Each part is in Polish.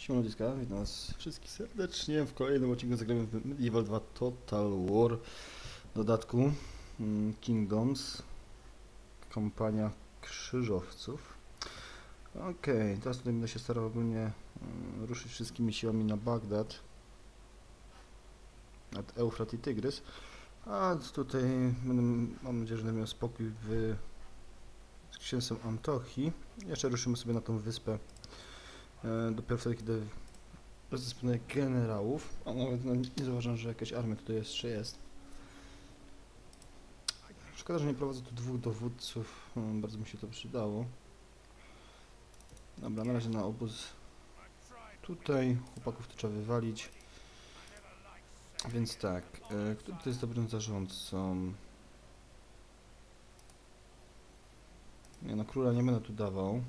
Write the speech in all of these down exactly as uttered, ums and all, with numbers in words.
Siemano ludziska, witam was wszystkich serdecznie w kolejnym odcinku zagramy w Medieval dwa Total War dodatku mm, Kingdoms, kampania krzyżowców. Okej, okay, teraz tutaj będę się starał ogólnie mm, ruszyć wszystkimi siłami na Bagdad nad Eufrat i Tygrys, a tutaj będę, mam nadzieję, że będę miał spokój w z księstwem Antochii. Jeszcze ruszymy sobie na tą wyspę e, dopiero wtedy, kiedy rozdysponuję generałów, a nawet no, nie zauważam, że jakaś armia tutaj jeszcze jest. Szkoda, że nie prowadzę tu dwóch dowódców, hmm, bardzo mi się to przydało. Dobra, na razie na obóz tutaj, chłopaków to trzeba wywalić. Więc tak, e, kto tutaj jest dobrym zarządcą? Nie no, króla nie będę tu dawał.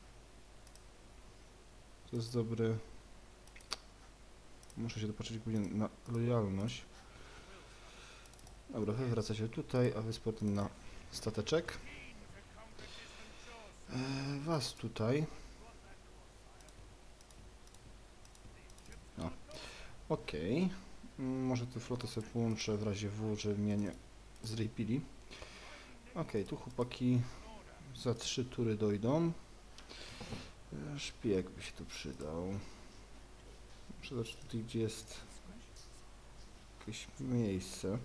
To jest dobry... Muszę się dopatrzeć głównie na lojalność. Dobra, wy wracacie tutaj, a wy z portem na stateczek. E, was tutaj. No. Okej. Okay. Może tę flotę sobie połączę w razie W, żeby mnie nie zrejpili. Okej, okay, tu chłopaki za trzy tury dojdą. E, szpieg by się tu przydał. Muszę zobaczyć tutaj, gdzie jest jakieś miejsce.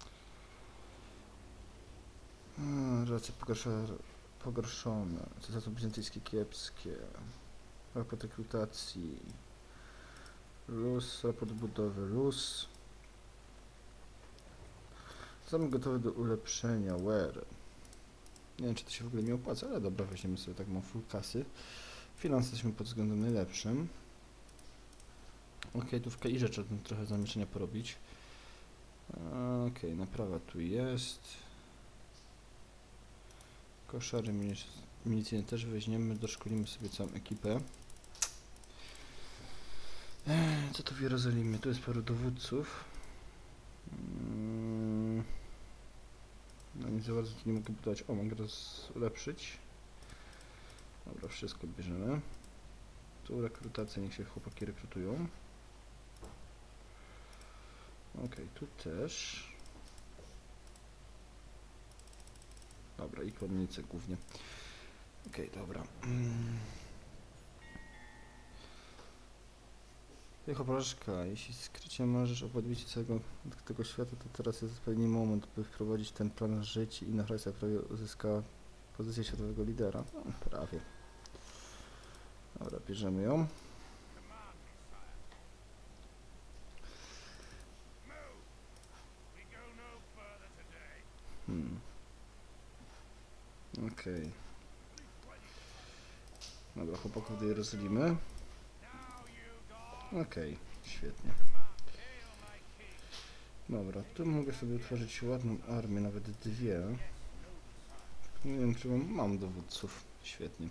Relacje pogorszone. Co za to bizantyjskie kiepskie. Raport rekrutacji. Luz, raport budowy. Luz. Zamek gotowy do ulepszenia. Where? Nie wiem, czy to się w ogóle nie opłaca, ale dobra, weźmiemy sobie tak, mam full kasy. Finanse jesteśmy pod względem najlepszym. Ok, tu w Kairze trzeba trochę zamieszania porobić. Ok, naprawa tu jest. Koszary milicyjne też weźmiemy, doszkolimy sobie całą ekipę. Eee, co tu w Jerozolimie? Tu jest paru dowódców. Hmm. No nic za bardzo tu nie mogę budować. O, mogę ulepszyć. Dobra, wszystko bierzemy. Tu rekrutacja, niech się chłopaki rekrutują. Ok, tu też. Dobra, i konnice głównie. Ok, dobra. Hmm. Tylko porażka, jeśli skrycie możesz opowiedzieć całego tego świata, to teraz jest odpowiedni moment, by wprowadzić ten plan życia i na Hrajsa prawie uzyska pozycję światowego lidera. No, prawie. Dobra, bierzemy ją. Hmm. Okej. Okay. Dobra, chłopaków do Jerozolimy. Okej, okay, świetnie. Dobra, tu mogę sobie utworzyć ładną armię, nawet dwie. Nie wiem, czy mam, mam dowódców. Świetnie.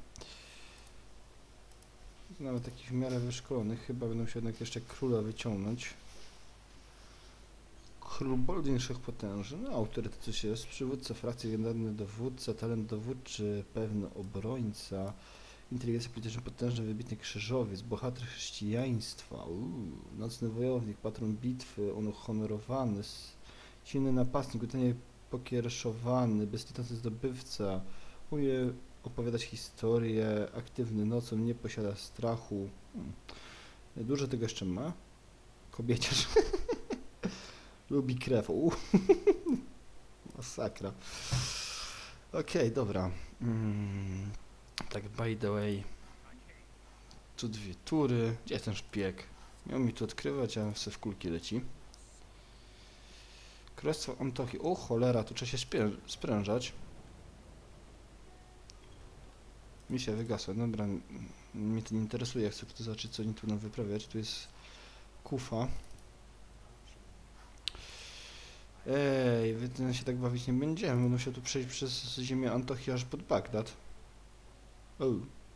Nawet takich w miarę wyszkolonych. Chyba będą się jednak jeszcze króla wyciągnąć. Król Boldin Wszechpotężny. No, autorytet coś jest. Przywódca frakcji, legendarny dowódca, talent dowódczy, pewny obrońca. Inteligencja polityczna potężny, wybitny krzyżowiec, bohater chrześcijaństwa, uuu, nocny wojownik, patron bitwy, uhonorowany, silny napastnik, utajnie pokiereszowany, bezlitosny zdobywca, umie opowiadać historię, aktywny nocą, nie posiada strachu. Hmm. Dużo tego jeszcze ma. Kobieciarz. Lubi krew. Masakra. Okej, okay, dobra. Mm. Tak, by the way, tu dwie tury. Gdzie jest ten szpieg? Miał mi tu odkrywać, a se w kulki leci. Królestwo Antochii. O cholera, tu trzeba się sprężać. Misja wygasła. Dobra, mnie to nie interesuje. Chcę tu zobaczyć, co oni tu nam wyprawiać. Tu jest Kufa. Ej, wy się tak bawić nie będziemy. Będą się tu przejść przez ziemię Antochii aż pod Bagdad. O.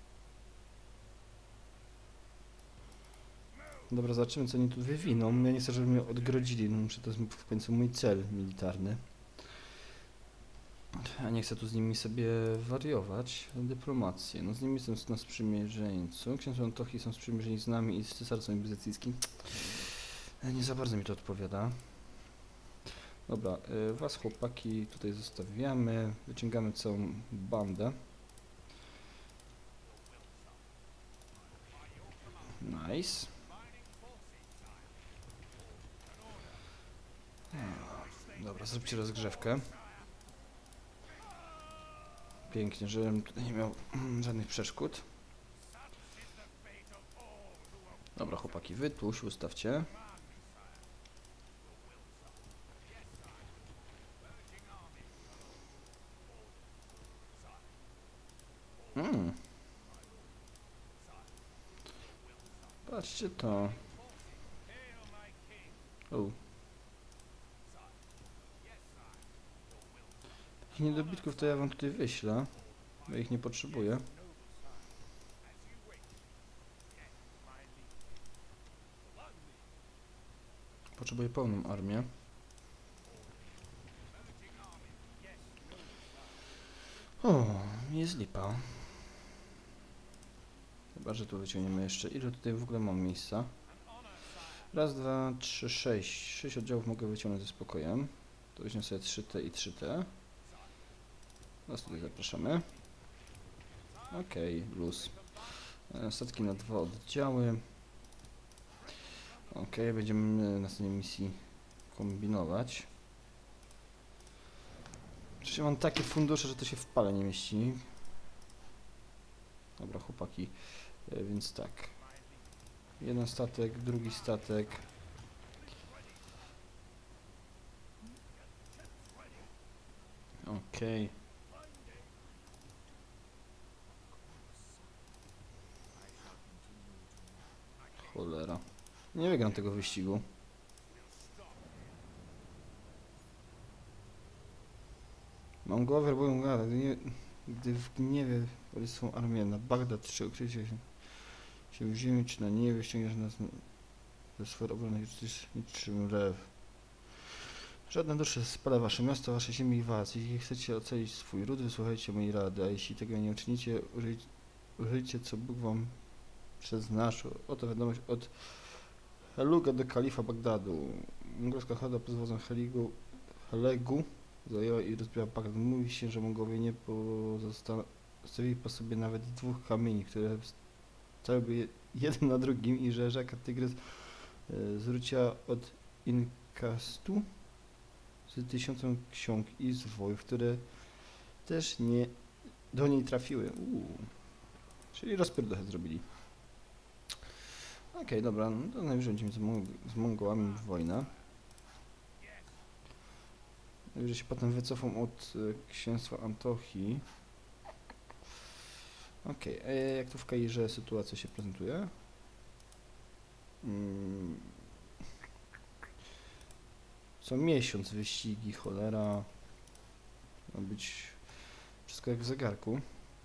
Dobra, zobaczymy, co oni tu wywiną. Ja nie chcę, żeby mnie odgrodzili, no muszę, to jest w końcu mój cel militarny. Ja nie chcę tu z nimi sobie wariować. Dyplomację. No z nimi są na sprzymierzeńcu. Księża Antiochii są sprzymierzeni z nami i z cesarstwem bizantyjskim. Nie za bardzo mi to odpowiada. Dobra, y, was chłopaki tutaj zostawiamy. Wyciągamy całą bandę. Nice. Dobra, zróbcie rozgrzewkę. Pięknie, żebym tutaj nie miał żadnych przeszkód. Dobra, chłopaki, wy tu się ustawcie. Mm. Patrzcie to. O. Takich niedobitków to ja wam tutaj wyślę. Bo ich nie potrzebuję. Potrzebuję pełną armię. O, jest lipa. Chyba, że tu wyciągniemy jeszcze. Ile tutaj w ogóle mam miejsca? Raz, dwa, trzy, sześć. Sześć oddziałów mogę wyciągnąć ze spokojem. To weźmiemy sobie trzy te i trzy te. Nas tutaj zapraszamy. Okej, okay, luz. Statki na dwa oddziały. Ok, będziemy na tej misji kombinować. Przecież mam takie fundusze, że to się w pale nie mieści. Dobra, chłopaki. E, więc tak. Jeden statek, drugi statek. Okej. Okay. Cholera. Nie wygram tego wyścigu. Mam głowę, werbują gada. Gdy, gdy w gniewie woli swą armię na Bagdad, czy ukrycie się, się w ziemi, czy na niebie, ściągniesz nas ze sfer obrony, niczym lew. Żadna dusza spada wasze miasto, wasze ziemi i was. Jeśli chcecie ocalić swój ród, wysłuchajcie mojej rady, a jeśli tego nie uczynicie, użyj, użyjcie, co Bóg wam przeznaczył. Oto wiadomość od Heluga do kalifa Bagdadu. Mongolska horda pod wodzą Heligu, Helegu zajęła i rozbiła Bagdad. Mówi się, że Mongołowie nie pozostawili po sobie nawet dwóch kamieni, które stałyby jeden na drugim i że rzeka Tygrys e, zwróciła od Inkastu z tysiącem ksiąg i zwojów, które też nie do niej trafiły. Uuu. Czyli rozpierdochę zrobili. Okej, okay, dobra, no to najwyżej będziemy z, Mong z Mongołami w wojnę. Najwyżej się potem wycofam od y, księstwa Antiochii. Okej, okay, jak tu w Kairze sytuacja się prezentuje? Hmm. Co miesiąc wyścigi, cholera. Ma być wszystko jak w zegarku.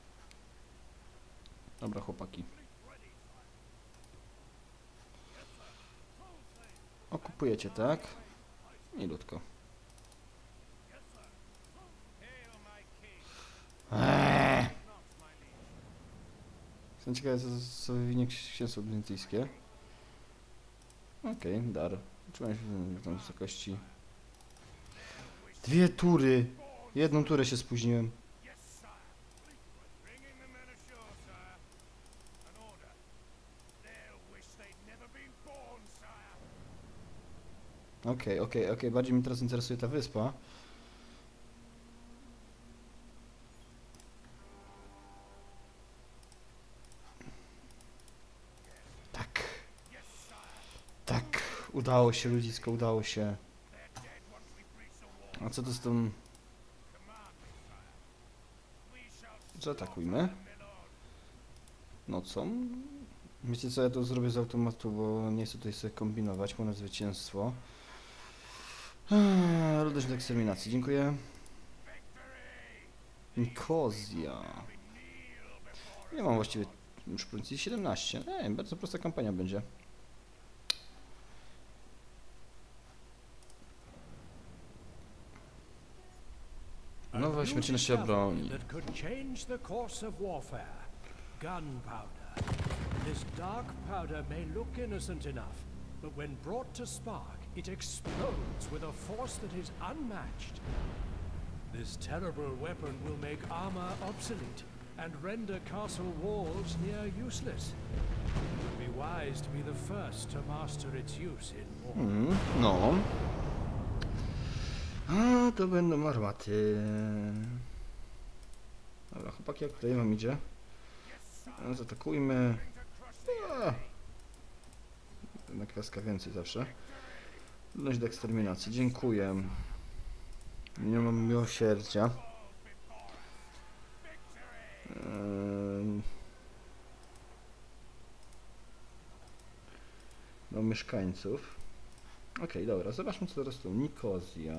Dobra, chłopaki. Okupujecie, tak? Milutko. Eee. Jestem ciekawy, co, co wywinie księstwo bizantyjskie. Okej, okay, dar. Trzymaj się w tam wysokości. Dwie tury! Jedną turę się spóźniłem. Okej, okay, okej, okay, okej. Okay. Bardziej mnie teraz interesuje ta wyspa. Tak. Tak. Udało się, ludzisko, udało się. A co to z tą... Zaatakujmy. Nocą. Wiecie co, ja to zrobię z automatu, bo nie chcę tutaj sobie kombinować. Ponad zwycięstwo. Ludność do eksterminacji, dziękuję. Nikozja. Nie mam właściwie już prowincji siedemnaście. Ej, bardzo prosta kampania będzie. Nowa śmiertelności broni. That could change the course of warfare. Gunpowder. This dark powder may look innocent enough, but when brought to spark, it explodes with a force that is unmatched. This terrible weapon will make armor obsolete and render castle walls near useless. It would be wise to be the first to master its use in war. Hmm, no. A, to będą armaty. Dobra, chłopaki, jak tutaj wam idzie? Zaatakujmy. A. Jedna kreska więcej zawsze. Trudność do eksterminacji. Dziękuję. Nie mam miłosierdzia. Eee... No, mieszkańców. Okej, okay, dobra, zobaczmy co teraz tu. Nikozja.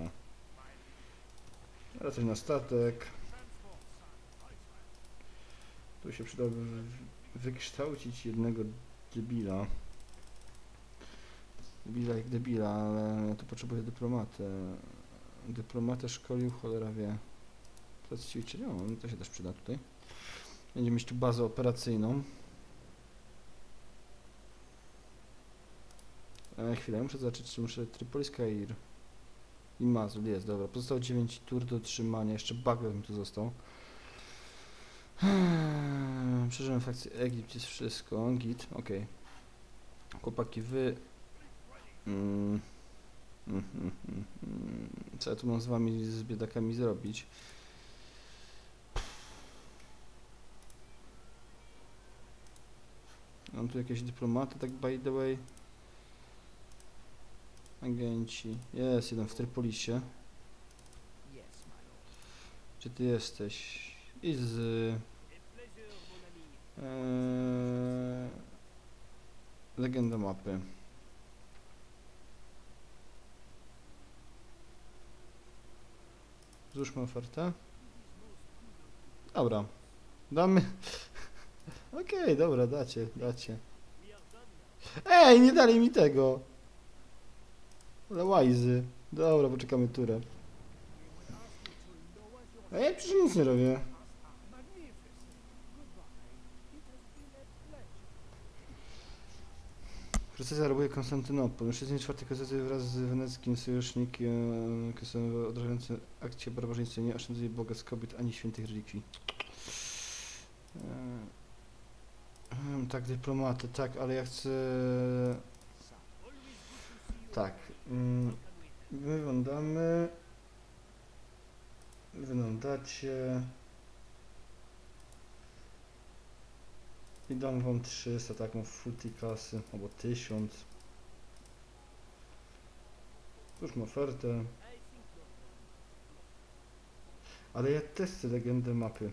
Wracać na statek. Tu się przyda wykształcić jednego debila. Debila jak debila, ale ja tu potrzebuję dyplomatę. Dyplomatę szkolił, cholera wie. Plac ćwiczeń, no to się też przyda tutaj. Będziemy mieć tu bazę operacyjną. E, chwilę, muszę zobaczyć, czy muszę Tripolis, Kair i Mazul, jest, dobra. Pozostało dziewięć tur do otrzymania, jeszcze Bagdad mi tu został. Przeżyłem fakcję Egipt, jest wszystko, git, okej. Okay. Chłopaki, wy... Mm. Mm, mm, mm, mm. Co ja tu mam z wami, z biedakami zrobić? Mam tu jakieś dyplomaty, tak by the way. Agenci. Jest jeden w Trypolisie. Gdzie ty jesteś? I z... Eee, legenda mapy. Złóżmy ofertę. Dobra. Damy... Okej, okay, dobra, dacie, dacie. Ej, nie dali mi tego! Ale łajzy. Dobra, poczekamy turę. A ja przecież nic nie robię. Procesja robuje Konstantynopol. Mężczyźni czwartej konstytucji wraz z weneckim sojusznikiem odrażający akcie barbarzyństwa nie oszczędzuje Boga z kobiet ani świętych relikwii. Eee, tak, dyplomaty, tak, ale ja chcę... Tak. Mm, wyglądamy... Wyglądacie... I dam wam trzysta, taką full kasy, albo tysiąc. Cóż, mam ofertę. Ale ja też chcę legendę mapy.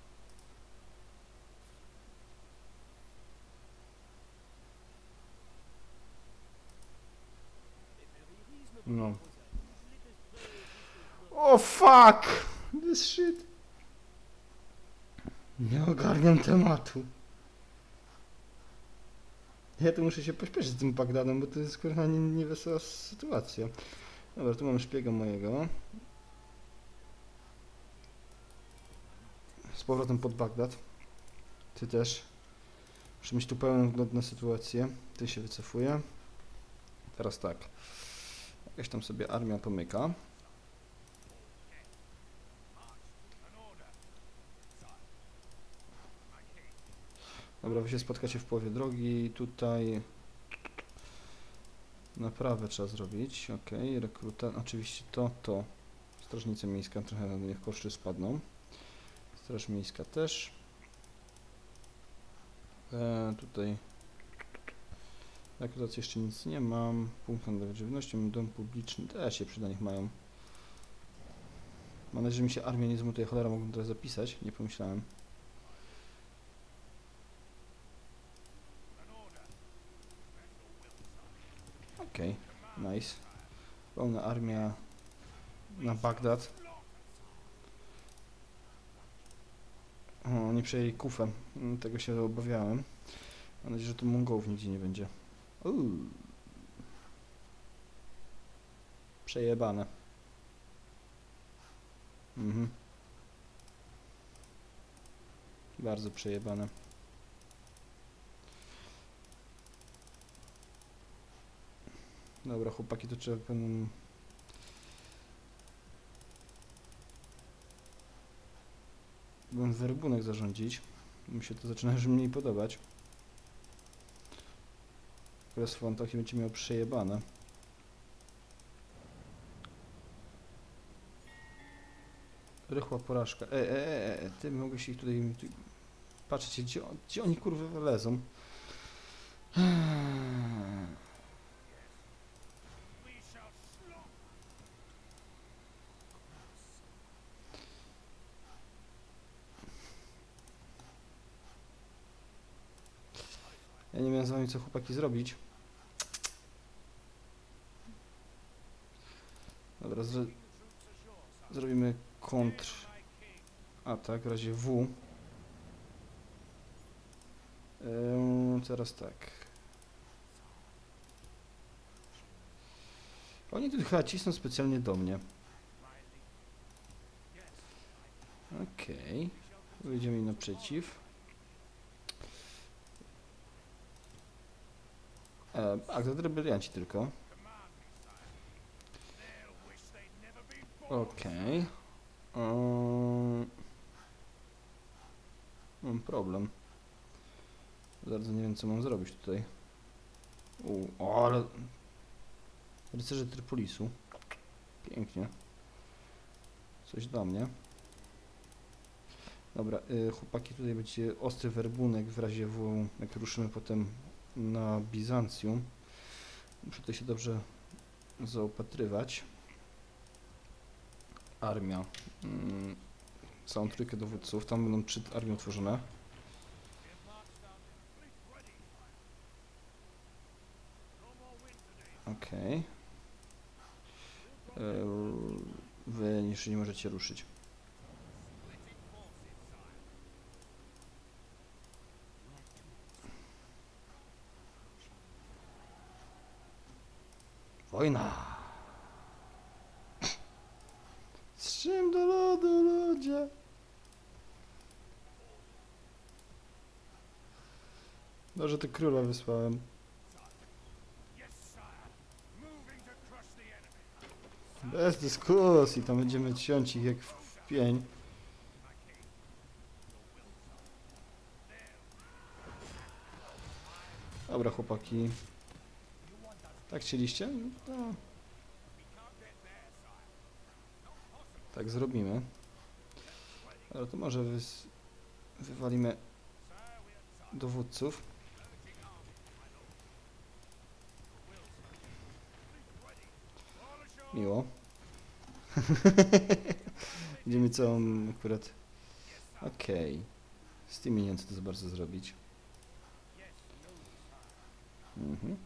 No. O fuck! This shit. Nie ogarniam tematu. Ja tu muszę się pośpieszyć z tym Bagdadem, bo to jest kurwa nie, niewesoła sytuacja. Dobra, tu mam szpiega mojego. Z powrotem pod Bagdad. Ty też. Muszę mieć tu pełen wgląd na sytuację. Ty się wycofuje. Teraz tak. Jakaś tam sobie armia pomyka. Dobra, wy się spotkacie w połowie drogi. Tutaj naprawę trzeba zrobić. Ok, rekruta. Oczywiście to, to. Strażnica miejska trochę niech koszty spadną. Straż miejska też. E, tutaj rekrutacji jeszcze nic nie mam. Punkt handlowy żywnością, dom publiczny też się przyda, niech mają. Mam nadzieję, że mi się armia nie zmutuje. Cholera, mogłem teraz zapisać, nie pomyślałem. Okej, okay, nice. Pełna armia na Bagdad. O, nie przejęli Kufę. Tego się obawiałem. Mam nadzieję, że tu Mongołów nigdzie nie będzie. Uuu. Przejebane. Mhm. Bardzo przejebane. Dobra, chłopaki, to trzeba pewną... Bym werbunek zarządzić. Mi się to zaczyna już mniej podobać. Królestwo Antiochii będzie miał przejebane. Rychła porażka. E, e, e, e, ty mogę się ich tutaj... Tu... Patrzcie, gdzie, gdzie oni kurwa lezą. Ja nie wiem z wami co chłopaki zrobić. Dobra, zro... zrobimy kontr atak w razie W. Eee, teraz tak. Oni tu chyba cisną specjalnie do mnie. Okej. Okay. Wyjdziemy im naprzeciw. E, a, to rebelianci tylko. Okej. Okay. Um, mam problem. Bardzo nie wiem co mam zrobić tutaj. U, o, ale... Rycerze Trypolisu. Pięknie. Coś dla mnie. Dobra, y, chłopaki, tutaj będzie ostry werbunek w razie W, jak ruszymy potem na Bizancjum. Muszę tutaj się dobrze zaopatrywać. Armia. Mm, całą trójkę dowódców. Tam będą przed armią tworzone. Okej. Okay. Wy jeszcze nie możecie ruszyć. Wojna! Z czym do lodu, ludzie? Może to króla wysłałem. Bez dyskusji, tam będziemy ciąć ich jak w pień. Dobra, chłopaki. Tak chcieliście? No. Tak zrobimy. Ale to może wys wywalimy dowódców. Miło. Będziemy całą akurat... Okej. Okay. Z tymi nie wiem co to za bardzo zrobić. Mhm.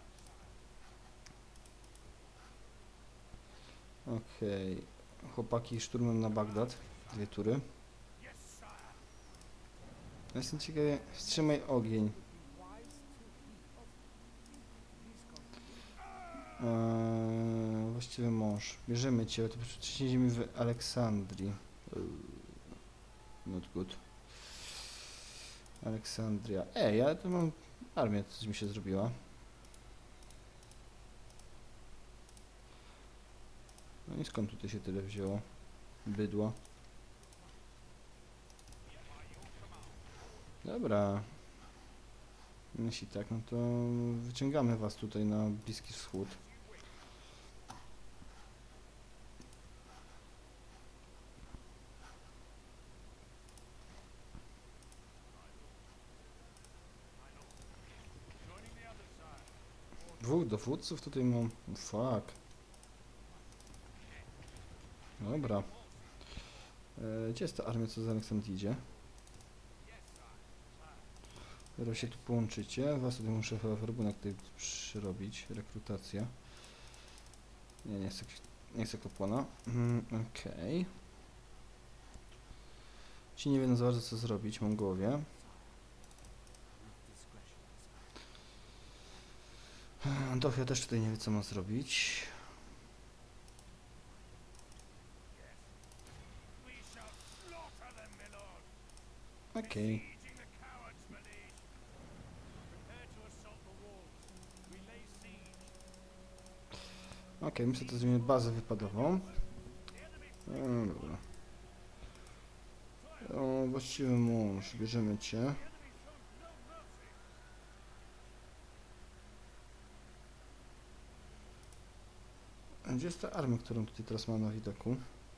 Okej. Okay. Chłopaki szturmem na Bagdad. Dwie tury. Jestem ciekawy. Wstrzymaj ogień. Eee, właściwy mąż. Bierzemy cię, to przeciwimy w Aleksandrii. Not good. Aleksandria. Ej, ja tu mam armię, coś mi się zrobiła. No i skąd tutaj się tyle wzięło? Bydło. Dobra. Jeśli tak, no to wyciągamy was tutaj na Bliski Wschód. Dwóch dowódców tutaj mam. Fuck. Dobra. E, gdzie jest ta armia, co z Aleksandrii idzie? Teraz się tu połączycie. Was tutaj muszę chyba werbunek tutaj przyrobić. Rekrutacja. Nie, nie chcę, nie chcę kapłana. Mm, Okej. Okay. Ci nie wiedzą za bardzo co zrobić, Mongołowie. Antiochia też tutaj nie wie co ma zrobić. Okej, Okej. Okej, my sobie to zrobimy bazę wypadową. No, dobra. O, właściwy mąż, bierzemy cię. A gdzie jest ta armia, którą tutaj teraz mam na widoku?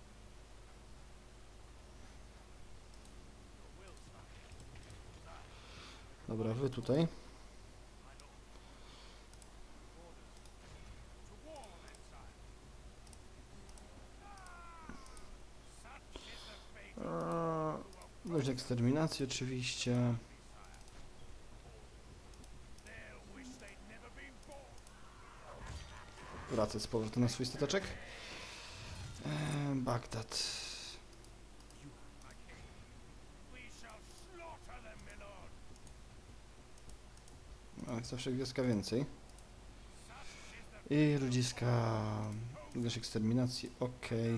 Dobra, wy tutaj. Dość eksterminacji oczywiście. Wracać z powrotem na swój stateczek. Eee, Bagdad. No, jak zawsze wioska więcej. I ludziska. Dość eksterminacji, okej.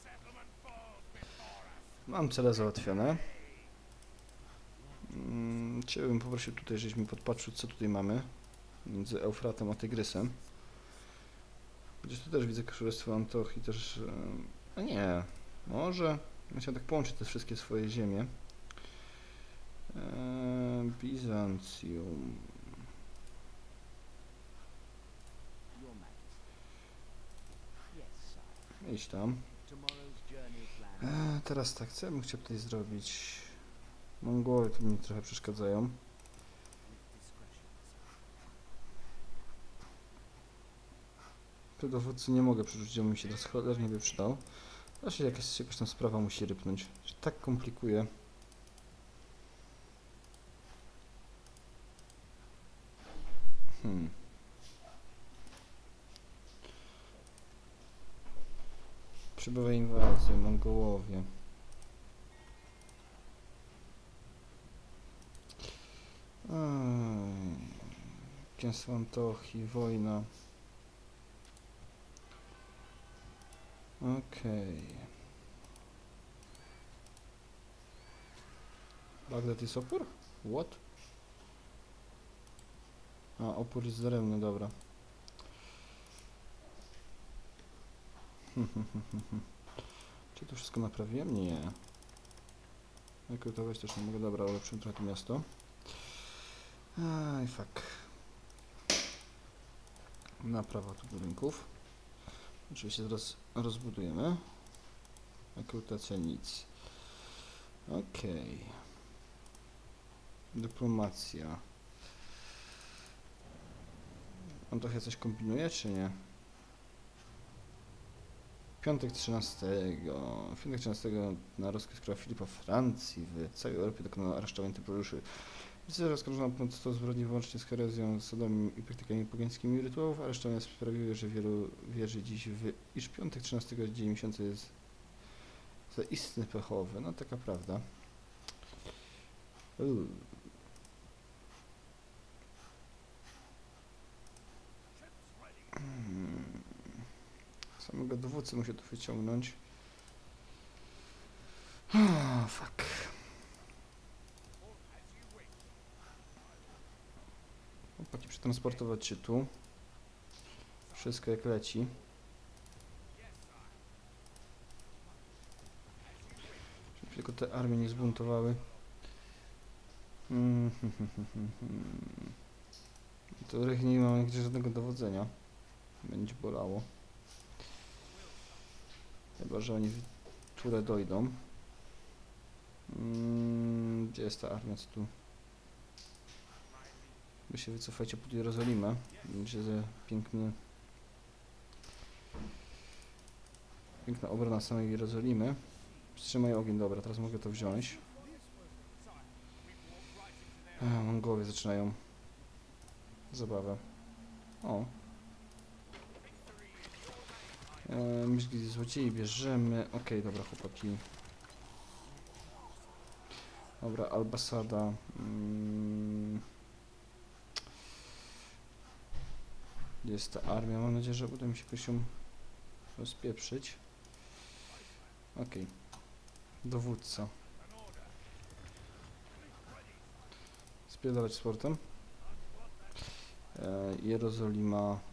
Mam cele załatwione. Hmm, Ciebie bym poprosił tutaj, żebyś mi podpatrzył, co tutaj mamy. Między Eufratem a Tygrysem. Gdzieś tu też widzę królestwo Antoch i też... A nie, może... Ja chciałem tak połączyć te wszystkie swoje ziemie. Eee, Bizancjum. Idź tam. Eee, teraz tak, co ja bym chciał tutaj zrobić? Mongołowie tu mi trochę przeszkadzają. Tu dowódcy nie mogę przerzucić, bo mi się teraz cholernie by przydał. Właśnie jakaś, jakaś tam sprawa musi rypnąć. Się tak komplikuje. Hmm. Przybywa inwazje, Mongołowie. Księstwo Antochi, wojna. Okej. Okay. Bagdad jest opór? What? A, opór jest daremny, dobra. Czy to wszystko naprawiłem? Nie. Rekrutować też nie mogę, dobra, ulepszyłem trochę to miasto. Aj, fuck. Naprawa tu budynków. Oczywiście zaraz rozbudujemy. Rekrutacja nic. Okej. Okay. Dyplomacja. On trochę coś kombinuje, czy nie? Piątek trzynastego. Piątek trzynastego na rozkaz króla Filipa Francji w całej Europie dokonano aresztowania templariuszy. Widzę, oskarżono ponad sto zbrodni wyłącznie z herezją, zasadami i praktykami pogańskimi rytuałów. Aresztowania sprawiły, że wielu wierzy dziś, w, iż piątek trzynastego dzień miesiąca jest zaistny pechowy. No taka prawda. Uuu. Hmm. Samego dowódcy muszę tu wyciągnąć. Oh, fuck. Chłopaki, przetransportować się tu. Wszystko jak leci. Żeby tylko te armie nie zbuntowały. Mm, hmm, hmm, hmm, hmm. To rych nie mam nigdzie żadnego dowodzenia. Będzie bolało. Chyba, że oni w turę dojdą. Mm, gdzie jest ta armia, co tu? Wy się wycofajcie pod Jerozolimę. Będzie za piękny... Piękna obrona samej Jerozolimy. Wstrzymaj ogień, dobra, teraz mogę to wziąć. A, Mongołowie zaczynają zabawę. O. E, Myśli złodziei bierzemy. Okej, okay, dobra, chłopaki. Dobra, Albasada. Mm. Gdzie jest ta armia? Mam nadzieję, że uda mi się jakoś ją rozpieprzyć. Okej. Okay. Dowódca. spierdalać sportem. E, Jerozolima